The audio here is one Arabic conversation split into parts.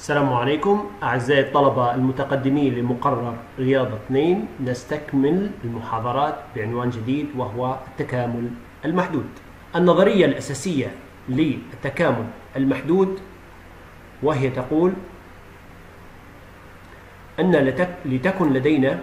السلام عليكم أعزائي الطلبة المتقدمين لمقرر رياضة 2. نستكمل المحاضرات بعنوان جديد وهو التكامل المحدود. النظرية الأساسية للتكامل المحدود وهي تقول أن لتكن لدينا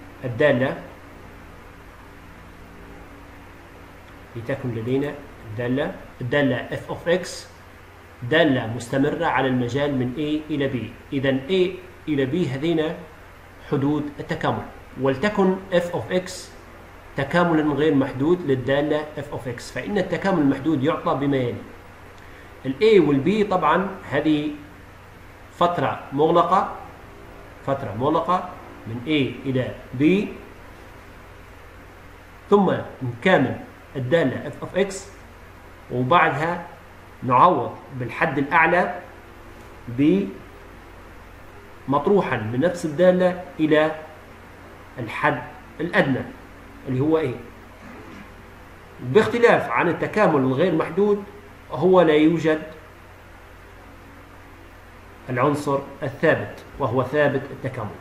الدالة f of x دالة مستمرة على المجال من A إلى B. إذا A إلى B هذين حدود التكامل، ولتكن f of x تكاملا غير محدود للدالة f of x، فإن التكامل المحدود يعطى بما يلي: ال A وال B طبعا هذه فترة مغلقة من A إلى B، ثم نكامل الدالة f of x وبعدها نعوض بالحد الأعلى مطروحا من نفس الدالة إلى الحد الأدنى اللي هو إيه. باختلاف عن التكامل الغير محدود، هو لا يوجد العنصر الثابت وهو ثابت التكامل.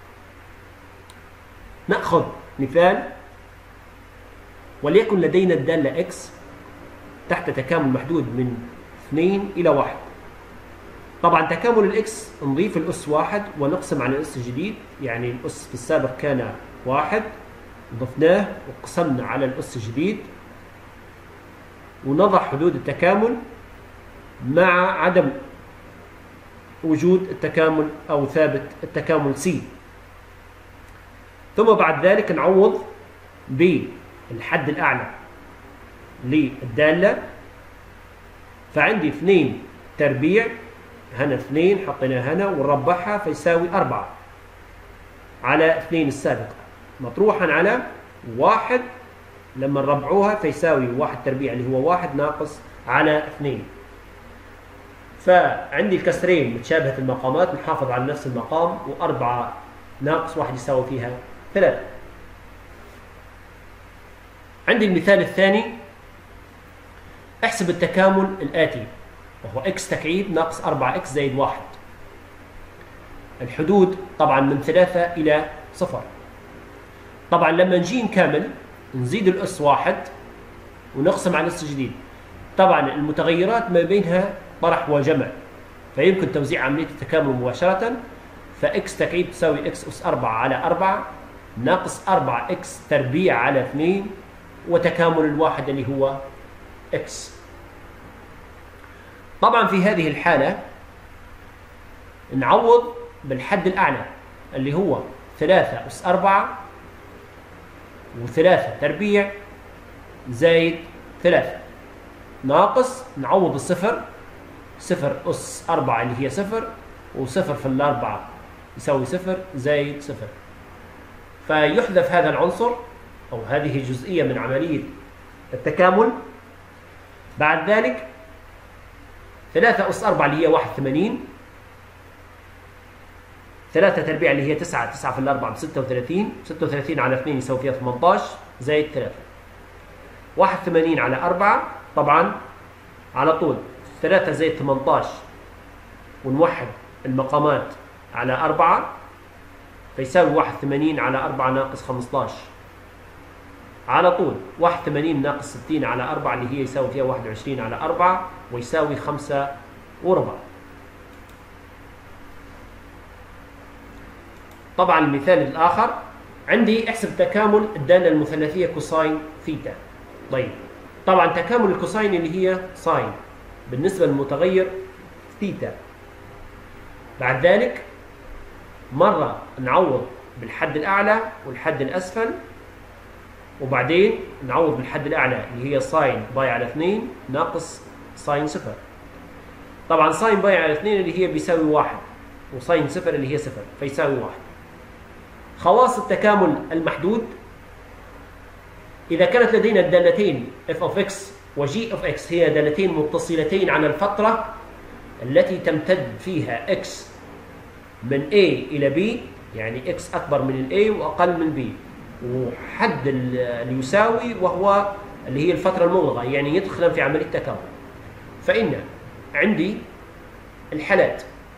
نأخذ مثال، وليكن لدينا الدالة x تحت تكامل محدود من 2 إلى 1. طبعا تكامل الإكس نضيف الأس 1 ونقسم على الأس الجديد، يعني الأس في السابق كان 1 ضفناه وقسمنا على الأس الجديد، ونضع حدود التكامل مع عدم وجود التكامل أو ثابت التكامل C. ثم بعد ذلك نعوض بالحد الأعلى للدالة، فعندي 2 تربيع، هنا 2 حطيناها هنا ونربعها فيساوي 4 على 2 السابقة مطروحا على 1 لما نربعوها فيساوي 1 تربيع اللي هو 1 ناقص على 2. فعندي الكسرين متشابهة المقامات نحافظ على نفس المقام، و4 ناقص 1 يساوي فيها 3. عندي المثال الثاني، احسب التكامل الآتي وهو x تكعيب ناقص 4x زائد 1. الحدود طبعا من 3 إلى 0. طبعا لما نجي نكامل نزيد الأس 1 ونقسم على الأس الجديد. طبعا المتغيرات ما بينها طرح وجمع، فيمكن توزيع عملية التكامل مباشرة، فx تكعيب تساوي x أس 4 على 4 ناقص 4x تربيع على 2، وتكامل الواحد اللي هو x. طبعا في هذه الحالة نعوض بالحد الأعلى اللي هو 3 أس 4 و3 تربيع زائد 3 ناقص نعوض الصفر، 0 أس 4 اللي هي 0، و0 في الأربعة يساوي 0 زائد 0. فيحذف هذا العنصر أو هذه جزئية من عملية التكامل. بعد ذلك 3 أس 4 اللي هي 81، 3 تربيع اللي هي 9 في الأربعة ب 36 على 2 يساوي فيها 18 زائد 3. 81 على 4 طبعا على طول 3 زائد 18 ونوحد المقامات على 4 فيساوي 81 على 4 ناقص 15 على طول. 81 ناقص 60 على 4 اللي هي يساوي فيها 21 على 4 ويساوي 5 وربع. طبعا المثال الآخر عندي احسب تكامل الدالة المثلثية كوساين ثيتا. طيب طبعا تكامل الكوساين اللي هي ساين بالنسبة للمتغير ثيتا. بعد ذلك مرة نعوض بالحد الأعلى والحد الأسفل، وبعدين نعوض بالحد الأعلى اللي هي ساين باي على 2 ناقص ساين 0. طبعا ساين باي على 2 اللي هي بيساوي 1، وساين 0 اللي هي 0 فيساوي 1. خواص التكامل المحدود: إذا كانت لدينا الدالتين f of x و g of x هي دالتين متصلتين على الفترة التي تمتد فيها x من A إلى B، يعني x أكبر من A وأقل من B، وحد اللي يساوي وهو اللي هي الفترة المغلقة، يعني يدخل في عملية التكامل، فإن عندي الحالات: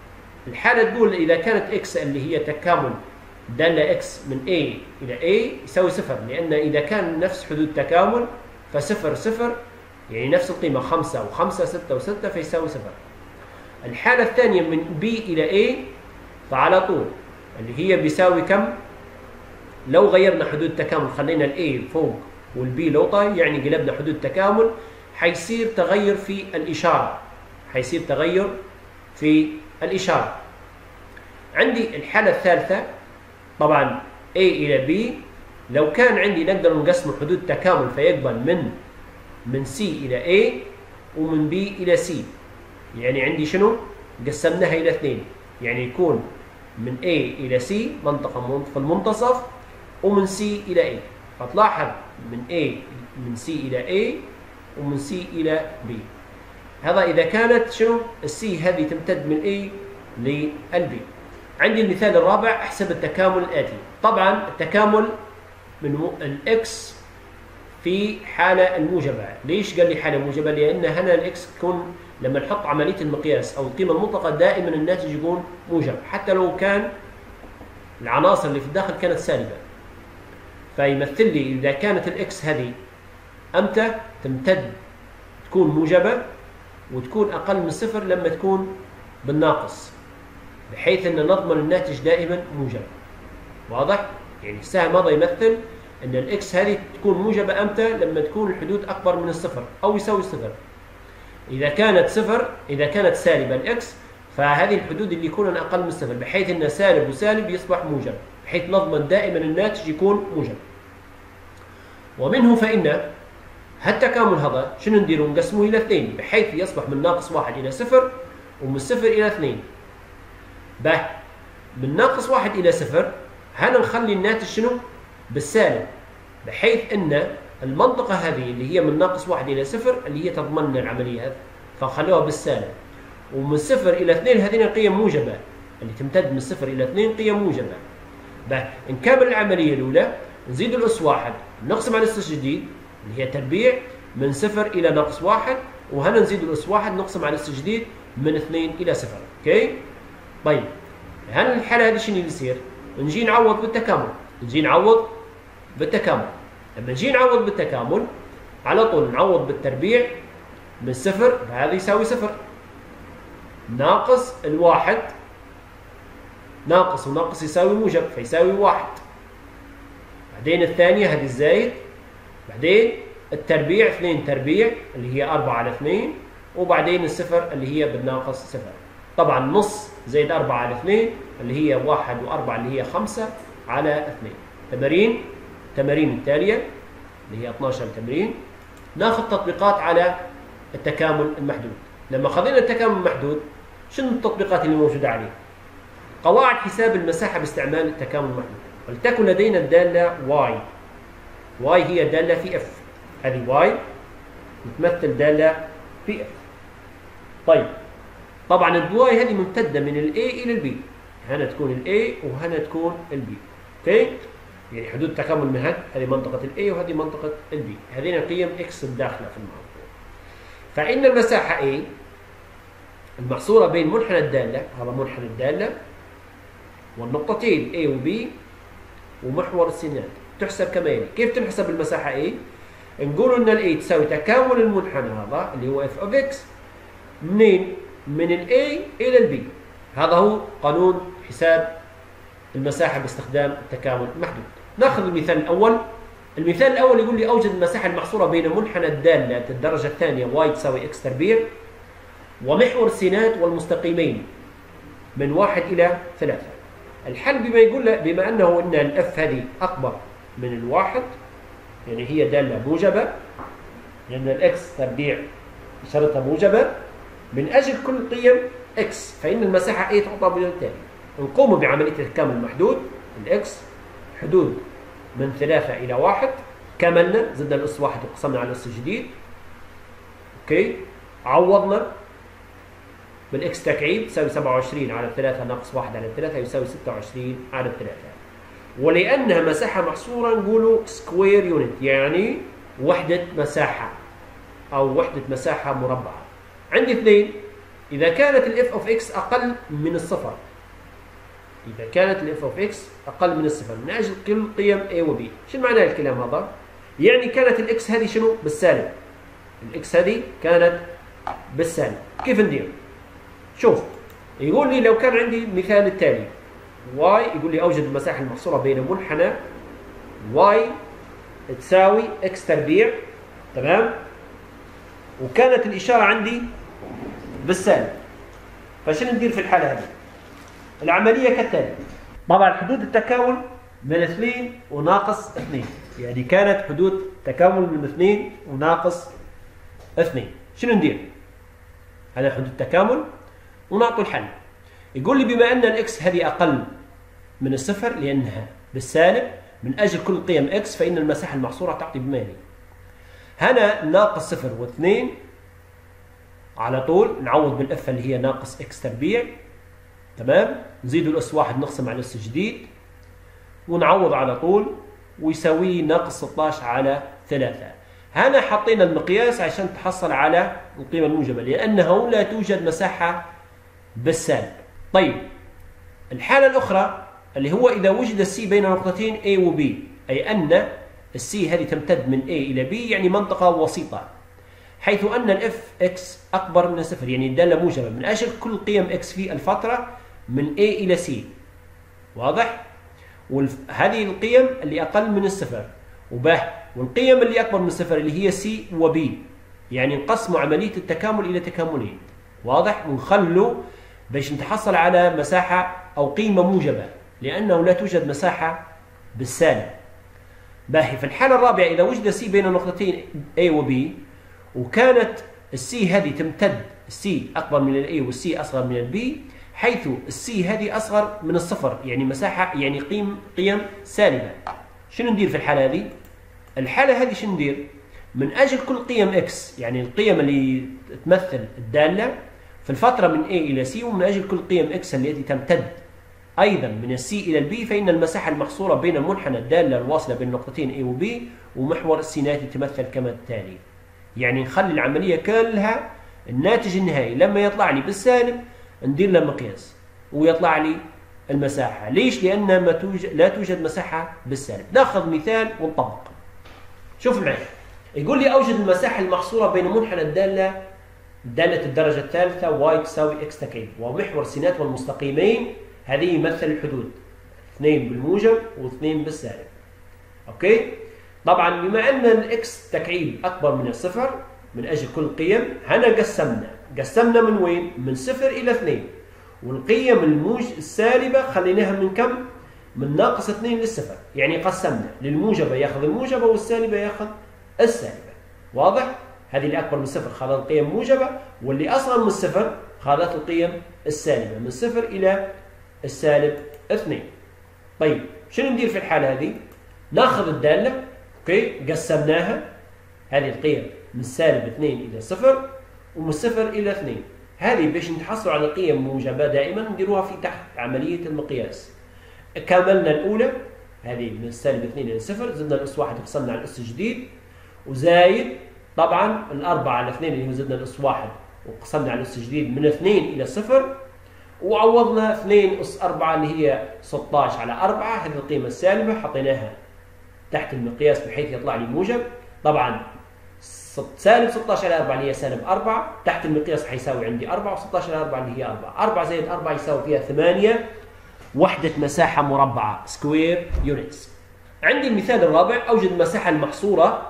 الحالة تقول إذا كانت x اللي هي تكامل دالة x من A إلى A يساوي صفر، لأن إذا كان نفس حدود تكامل فصفر صفر يعني نفس القيمة 5 و5 6 و6 فيساوي صفر. الحالة الثانية من B إلى A فعلى طول اللي هي بيساوي كم؟ لو غيرنا حدود التكامل خلينا A فوق B لو طاي يعني قلبنا حدود تكامل حيصير تغير في الإشارة، حيصير تغير في الإشارة. عندي الحالة الثالثة طبعا A إلى B لو كان عندي نقدر نقسم حدود تكامل فيقبل من C إلى A ومن B إلى C، يعني عندي شنو؟ قسمناها إلى اثنين، يعني يكون من A إلى C منطقة في المنتصف ومن C إلى A. فتلاحظ من C إلى A ومن C إلى B. هذا إذا كانت شنو؟ السي هذه تمتد من A للB. عندي المثال الرابع، احسب التكامل الآتي. طبعا التكامل من الإكس في حالة الموجبة. ليش قال لي حالة موجبة؟ لأن هنا الإكس تكون لما نحط عملية المقياس أو القيمة المطلقة دائما الناتج يكون موجب حتى لو كان العناصر اللي في الداخل كانت سالبة. فيمثل لي إذا كانت الإكس هذه أمتى تمتد تكون موجبة وتكون أقل من صفر لما تكون بالناقص، بحيث أن نضمن الناتج دائما موجب. واضح؟ يعني السهم هذا يمثل أن الإكس هذه تكون موجبة أمتى؟ لما تكون الحدود أكبر من الصفر أو يساوي صفر. إذا كانت صفر، إذا كانت سالبة الإكس فهذه الحدود اللي يكون أقل من صفر، بحيث أن سالب وسالب يصبح موجب، بحيث نضمن دائما الناتج يكون موجب. ومنه فإن هالتكامل هذا شنو نديروا؟ نقسمه إلى اثنين بحيث يصبح من ناقص 1 إلى صفر ومن صفر إلى 2. من ناقص 1 إلى صفر هنا نخلي الناتج شنو؟ بالسالب، بحيث أن المنطقة هذه اللي هي من ناقص 1 إلى صفر اللي هي تضمن لنا العملية هذه فنخلوها بالسالب. ومن صفر إلى 2 هذين قيم موجبة اللي تمتد من صفر إلى 2 قيم موجبة. نكمل العملية الأولى، نزيد الأس 1 نقسم على الأس الجديد اللي هي تربيع من صفر إلى ناقص 1، وهنا نزيد الأس 1 نقسم على الأس الجديد من 2 إلى صفر. أوكي؟ طيب هنا الحالة هذه شنو اللي يصير؟ نجي نعوض بالتكامل، لما نجي نعوض بالتكامل على طول نعوض بالتربيع من صفر فهذا يساوي صفر، ناقص الواحد ناقص وناقص يساوي موجب فيساوي 1، بعدين الثانية هذه الزايد، بعدين التربيع 2 تربيع اللي هي 4 على 2، وبعدين الصفر اللي هي بالناقص صفر. طبعا نص زائد 4 على 2 اللي هي 1 و4 اللي هي 5 على 2. تمارين التالية اللي هي 12 تمرين. ناخذ تطبيقات على التكامل المحدود. لما خذينا التكامل المحدود شنو التطبيقات اللي موجودة عليه؟ قواعد حساب المساحة باستعمال التكامل المحدود. ولتكن لدينا الدالة y هي دالة في f، هذه y تمثل دالة في f. طيب طبعا الواي هذه ممتدة من ال A إلى ال B، هنا تكون ال A وهنا تكون ال B. اوكي؟ يعني حدود التكامل من هذه منطقة ال A وهذه منطقة ال B، هذين قيم x الداخلة في الموضوع. فإن المساحة A المحصورة بين منحنى الدالة، هذا منحنى الدالة، والنقطتين A و B ومحور السينات تحسب كما يلي. كيف تنحسب المساحة A؟ نقول ان ال A تساوي تكامل المنحنى هذا اللي هو f of x منين؟ من ال A إلى ال B. هذا هو قانون حساب المساحة باستخدام التكامل المحدود. ناخذ المثال الأول. المثال الأول يقول لي أوجد المساحة المحصورة بين منحنى الدالة الدرجة الثانية y تساوي x تربيع ومحور السينات والمستقيمين من 1 إلى 3. الحل بما أنه إن الf هذه أكبر من الواحد، يعني هي دالة موجبة لأن الx تربيع إشارتها موجبة، من أجل كل قيم x فإن المساحة A تعطى بالتالي. نقوم بعملية التكامل المحدود. الx حدود من 3 إلى 1، كملنا زدنا الأس 1 وقسمنا على الأس الجديد. أوكي، عوضنا بالإكس تكعيب تساوي 27 على 3 ناقص 1 على 3 يساوي 26 على 3. ولأنها مساحة محصورة نقولوا سكوير يونت، يعني وحدة مساحة أو وحدة مساحة مربعة. عندي 2 إذا كانت الاف اوف اكس أقل من الصفر، إذا كانت الاف اوف اكس أقل من الصفر من أجل كل قيم a و b. شو معنى الكلام هذا؟ يعني كانت الاكس هذه شنو؟ بالسالب. الاكس هذه كانت بالسالب. كيف ندير؟ شوف، يقول لي لو كان عندي مثال التالي y، يقول لي أوجد المساحة المحصورة بين منحنى y تساوي x تربيع، تمام؟ وكانت الإشارة عندي بالسالب. فشنو ندير في الحالة هذه؟ العملية كالتالي. طبعا حدود التكامل من 2 وناقص 2، يعني كانت حدود تكامل من 2 وناقص 2. شنو ندير؟ هذا حدود التكامل ونعطي الحل. يقول لي بما أن الإكس هذه أقل من الصفر لأنها بالسالب من أجل كل قيم إكس فإن المساحة المحصورة تعطي بما يلي. هنا ناقص 0 و2 على طول نعوض بالإف اللي هي ناقص إكس تربيع، تمام؟ نزيد الأس 1 نقسم على الأس جديد ونعوض على طول ويساوي ناقص 16 على 3. هنا حطينا المقياس عشان تحصل على القيمة الموجبة لأنه لا توجد مساحة بالسالب. طيب الحالة الأخرى اللي هو إذا وجد السي بين نقطتين A و B، أي أن السي هذه تمتد من A إلى B، يعني منطقة وسيطة، حيث أن الاف اكس أكبر من الصفر، يعني الدالة موجبة من أجل كل قيم اكس في الفترة من A إلى C. واضح؟ وهذه القيم اللي أقل من الصفر والقيم اللي أكبر من الصفر اللي هي C و B، يعني نقسموا عملية التكامل إلى تكاملين. واضح؟ ونخلوا باش نتحصل على مساحة أو قيمة موجبة لأنه لا توجد مساحة بالسالب. باهي، في الحالة الرابعة إذا وجد C بين نقطتين A و B وكانت السي هذه تمتد، السي أكبر من الA والسي أصغر من الB، حيث السي هذه أصغر من الصفر، يعني مساحة، يعني قيم سالبة. شنو ندير في الحالة هذه؟ الحالة هذه شنو ندير؟ من أجل كل قيم X، يعني القيم اللي تمثل الدالة في الفترة من A إلى C، ومن أجل كل قيم X التي تمتد أيضا من السي إلى الB، فإن المساحة المحصورة بين منحنى الدالة الواصلة بين نقطتين A و B ومحور السيناتي تمثل كما التالي. يعني نخلي العملية كلها الناتج النهائي لما يطلع لي بالسالب ندير له مقياس ويطلع لي المساحة. ليش؟ لأن لا توجد مساحة بالسالب. ناخذ مثال ونطبق. شوف معي، يقول لي أوجد المساحة المحصورة بين منحنى دالة الدرجة الثالثة y تساوي x تكعيب ومحور سينات والمستقيمين، هذه يمثل الحدود 2 بالموجب و2 بالسالب. أوكي؟ طبعا بما أن الإكس تكعيب أكبر من الصفر من أجل كل قيم، هنا قسمنا من وين؟ من 0 إلى 2، والقيم السالبة خليناها من كم؟ من ناقص 2 للصفر، يعني قسمنا للموجبة ياخذ الموجبة والسالبة ياخذ السالبة. واضح؟ هذه اللي أكبر من صفر خذت القيم موجبة، واللي أصغر من الصفر خذت القيم السالبة من 0 إلى السالب 2. طيب شنو ندير في الحالة هذه؟ ناخذ الدالة، اوكي، قسمناها هذه القيم من سالب 2 إلى 0 ومن 0 إلى 2، هذه باش نتحصلوا على قيم موجبة دائما نديروها في تحت عملية المقياس. كملنا الأولى هذه من سالب 2 إلى 0، زدنا الأس 1 وقسمنا على الأس الجديد، وزايد طبعا الأربعة على 2 اللي هو زدنا الأس 1 وقسمنا على الأس الجديد من 2 إلى 0، وعوضنا 2 أس 4 اللي هي 16 على 4، هذه القيمة السالبة حطيناها تحت المقياس بحيث يطلع لي موجب. طبعا سالب 16 على 4 اللي هي سالب 4 تحت المقياس حيساوي عندي 4، و16 على 4 اللي هي 4 زائد 4 يساوي فيها 8 وحدة مساحة مربعة سكوير يونتس. عندي المثال الرابع، أوجد المساحة المحصورة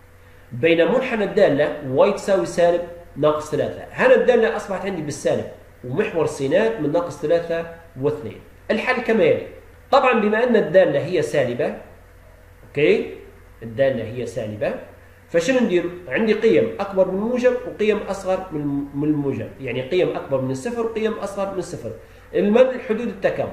بين منحنى الدالة y تساوي سالب ناقص 3. هنا الدالة أصبحت عندي بالسالب ومحور السينات من ناقص 3 و2. الحل كما يلي. طبعا بما أن الدالة هي سالبة، اوكي، الدالة هي سالبة، فشنو ندير؟ عندي قيم أكبر من الموجب وقيم أصغر من الموجب، يعني قيم أكبر من الصفر وقيم أصغر من الصفر. المن حدود التكامل.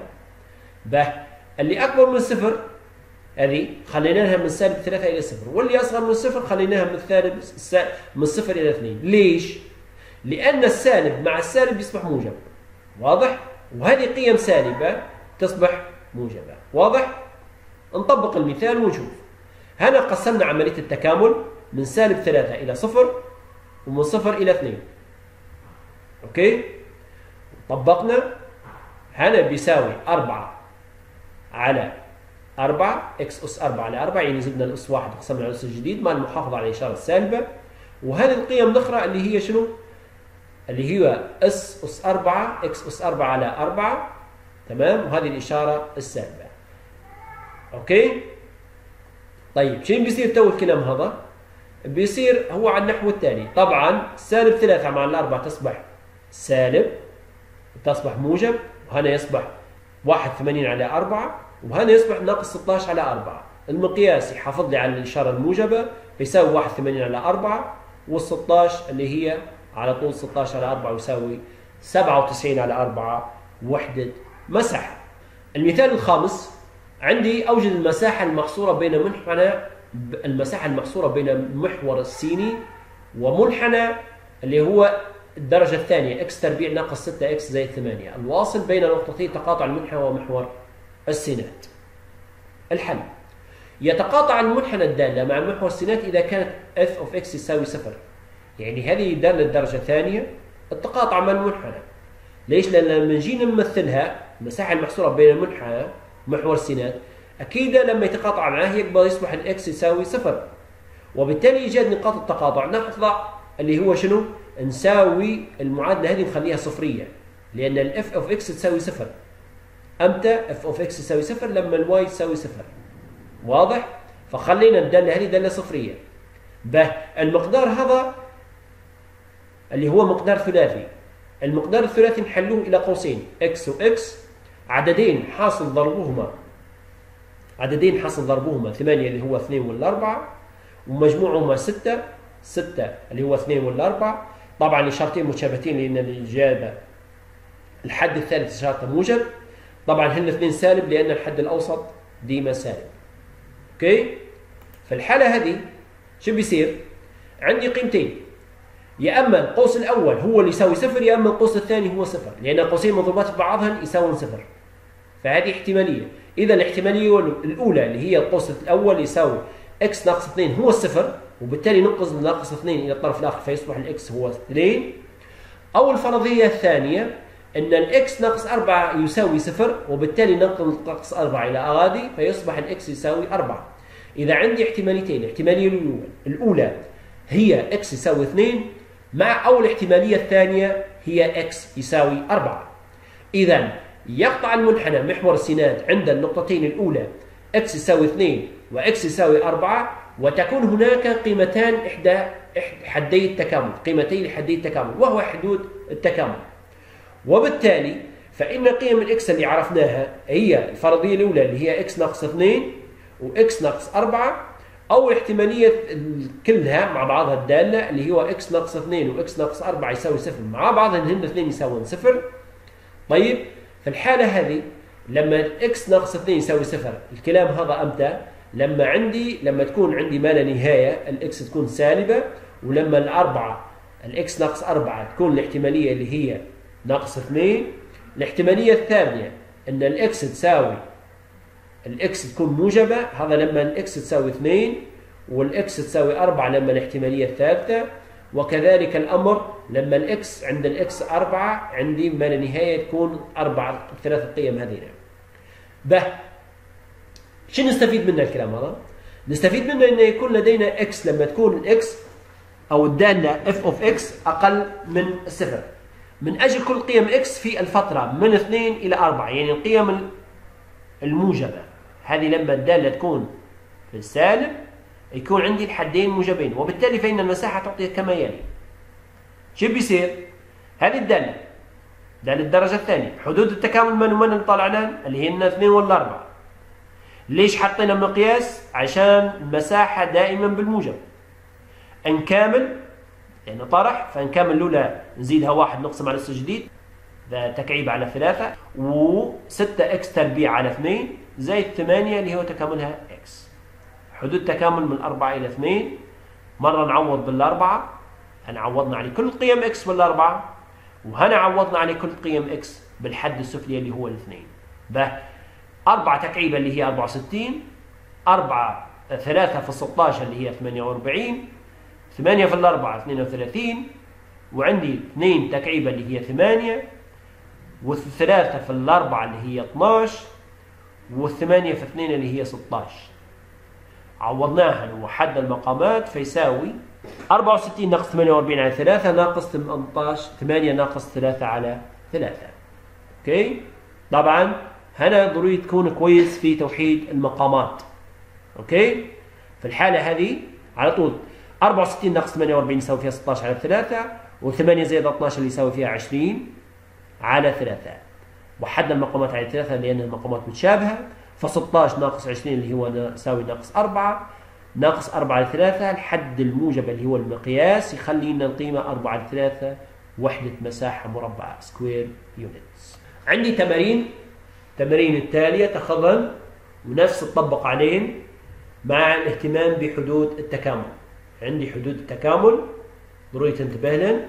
اللي أكبر من الصفر هذه خليناها من سالب 3 إلى 0، واللي أصغر من الصفر خليناها من 0 إلى 2. ليش؟ لأن السالب مع السالب يصبح موجب. واضح؟ وهذه قيم سالبة تصبح موجبة. واضح؟ نطبق المثال ونشوف. هنا قسمنا عملية التكامل من سالب 3 إلى 0 ومن 0 إلى 2. اوكي، طبقنا. هنا بيساوي 4 على 4 اكس اس 4 على 4، يعني زدنا الاس 1 قسمنا على الاس الجديد مع المحافظه على الاشاره السالبه. وهذه القيم الاخرى اللي هي شنو؟ اللي هي اس اس 4 اكس اس 4 على 4، تمام، وهذه الاشاره السالبه. اوكي؟ طيب شنو بيصير تو الكلام هذا؟ بيصير هو على النحو التالي. طبعا سالب 3 مع الأربعة تصبح سالب، تصبح موجب، وهنا يصبح 81 على 4، وهنا يصبح ناقص 16 على 4. المقياس يحافظ لي على الإشارة الموجبة فيساوي 81 على 4، وال16 اللي هي على طول 16 على 4 يساوي 97 على 4 وحدة مساحة. المثال الخامس، عندي أوجد المساحة المحصورة بين منحنى، المساحة المحصورة بين المحور السيني ومنحنى اللي هو الدرجة الثانية x تربيع ناقص 6x زائد 8 الواصل بين نقطتي تقاطع المنحنى ومحور السينات. الحل: يتقاطع المنحنى الدالة مع المحور السينات إذا كانت f of x يساوي 0. يعني هذه دالة الدرجة الثانية التقاطع مع المنحنى. ليش؟ لأن لما نجي نمثلها المساحة المحصورة بين المنحنى محور السينات، أكيد لما يتقاطع معاه يكبر يصبح الإكس يساوي 0، وبالتالي إيجاد نقاط التقاطع نحظى اللي هو شنو؟ نساوي المعادلة هذه نخليها صفرية، لأن الإف أوف إكس تساوي 0. أمتى إف أوف إكس تساوي 0؟ لما الواي تساوي 0. واضح؟ فخلينا الدالة هذه دالة صفرية. المقدار هذا اللي هو مقدار ثلاثي. المقدار الثلاثي نحلوه إلى قوسين، إكس وإكس، عددين حاصل ضربهما 8 اللي هو 2 وال4، ومجموعهما 6 اللي هو 2 وال4. طبعا إشارتين متشابهتين لأن الإجابة الحد الثالث إشارته موجب. طبعا هن الاثنين سالب لأن الحد الأوسط ديما سالب. أوكي؟ في الحالة هذه شو بيصير؟ عندي قيمتين، يا اما القوس الاول هو اللي يساوي 0، يا اما القوس الثاني هو 0، لان القوسين مضروبات في بعضهن يساوون 0. فهذه احتماليه. اذا الاحتماليه الاولى اللي هي القوس الاول يساوي x ناقص 2 هو الصفر، وبالتالي ننقص ناقص 2 الى الطرف الاخر فيصبح الاكس هو 2. او الفرضيه الثانيه ان الاكس ناقص 4 يساوي 0، وبالتالي ننقص 4 الى اغادي فيصبح الاكس يساوي 4. اذا عندي احتماليتين، الاحتماليه الاولى هي x يساوي 2 أو الاحتمالية الثانية هي x يساوي 4. إذا يقطع المنحنى محور السينات عند النقطتين الأولى x يساوي 2 و x يساوي 4، وتكون هناك قيمتان إحدى حدي التكامل، قيمتين لحدي التكامل وهو حدود التكامل. وبالتالي فإن قيم الإكس اللي عرفناها هي الفرضية الأولى اللي هي x ناقص 2 و x ناقص 4، أو احتمالية كلها مع بعضها الدالة اللي هو x ناقص 2 و x ناقص 4 يساوي 0 مع بعضهن هن الاثنين يساوون 0. طيب في الحالة هذه لما x ناقص 2 يساوي 0 الكلام هذا أمتى؟ لما تكون عندي ما لا نهاية الإكس تكون سالبة، ولما الإكس ناقص 4 تكون الاحتمالية اللي هي ناقص 2. الاحتمالية الثانية أن الإكس تكون موجبة، هذا لما الإكس تساوي 2 والإكس تساوي 4 لما الاحتمالية الثالثة. وكذلك الأمر لما الإكس عند الإكس 4 عندي ما لا نهاية تكون 4 ثلاثة قيم هذين. شو نستفيد من الكلام هذا؟ نستفيد منه أنه يكون لدينا إكس لما تكون الإكس أو الدالة f of x أقل من 0 من أجل كل قيم x في الفترة من 2 إلى 4، يعني القيم الموجبة هذه لما الدالة تكون في السالب يكون عندي الحدين موجبين، وبالتالي فإن المساحة تعطي كما يلي. شو بيصير؟ هذه الدالة الدرجة الثانية حدود التكامل من اللي طلعناه اللي هن 2 ولا 4. ليش حطينا مقياس؟ عشان المساحة دائما بالموجب. نكامل يعني طرح، فنكامل الأولى نزيدها 1 نقسم على الجديد ذا تكعيب على 3 و6 اكس تربيع على 2 زائد 8 اللي هو تكاملها اكس. حدود تكامل من 4 إلى 2. مرة نعوض بالأربعة، هنا عوضنا على كل قيم اكس بالأربعة، وهنا عوضنا على كل قيم اكس بالحد السفلي اللي هو الاثنين. 4 تكعيبة اللي هي 64، 3 في 16 اللي هي 48، 8 في الأربعة 32، وعندي 2 تكعيبة اللي هي 8، والثلاثة في الأربعة اللي هي 12، والثمانية في 2 اللي هي 16. عوضناها وحدنا المقامات فيساوي 64 ناقص 48 على 3 ناقص 18 8 ناقص 3 على 3. اوكي؟ طبعا هنا ضروري تكون كويس في توحيد المقامات. اوكي؟ في الحالة هذه على طول 64 ناقص 48 يساوي فيها 16 على 3، و8 زائد 12 اللي يساوي فيها 20 على 3. وحدنا المقامات على 3 لأن المقامات متشابهة، ف16 ناقص 20 اللي هو يساوي ناقص 4، ناقص 4 على 3 الحد الموجب اللي هو المقياس يخلينا القيمة 4 على 3 وحدة مساحة مربعة سكوير يونتس. عندي تمارين التالية تاخذن ونفس تطبق عليهم مع الاهتمام بحدود التكامل. عندي حدود التكامل ضروري تنتبه لهم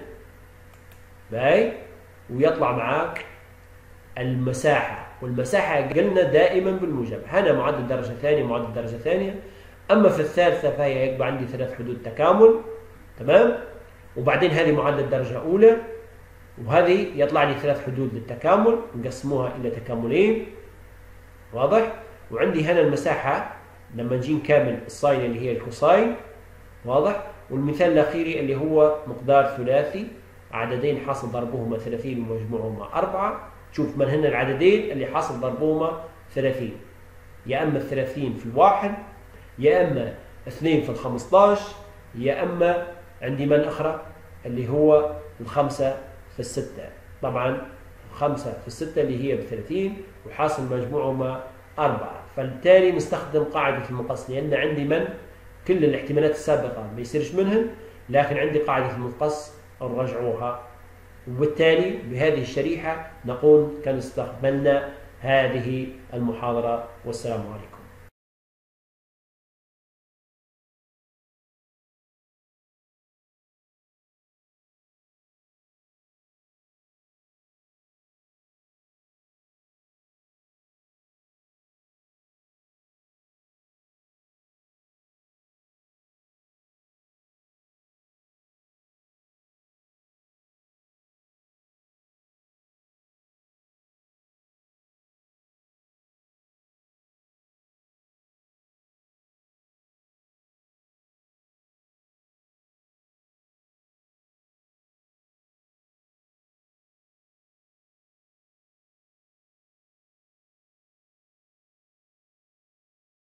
باي، ويطلع معاك المساحة، والمساحة قلنا دائما بالموجب. هنا معدل درجة ثانية معدل درجة ثانية، أما في الثالثة فهي يبقى عندي 3 حدود تكامل. تمام؟ وبعدين هذه معدل درجة أولى، وهذه يطلع لي 3 حدود للتكامل نقسموها إلى تكاملين. واضح؟ وعندي هنا المساحة لما نجي نكامل الساين اللي هي الكوساين. واضح؟ والمثال الأخيري اللي هو مقدار ثلاثي، عددين حاصل ضربهما 30 ومجموعهما 4. شوف من هن العددين اللي حاصل ضربهما 30، يا اما 30 في الواحد، يا اما 2 في 15، يا اما عندي من اخرى اللي هو 5 في 6. طبعا 5 في 6 اللي هي ب30 وحاصل مجموعهما 4. فبالتالي نستخدم قاعدة المقص لأن عندي من كل الاحتمالات السابقة ما يصيرش منهن، لكن عندي قاعدة المقص نرجعوها. وبالتالي بهذه الشريحة نقول كان استقبلنا هذه المحاضرة، والسلام عليكم.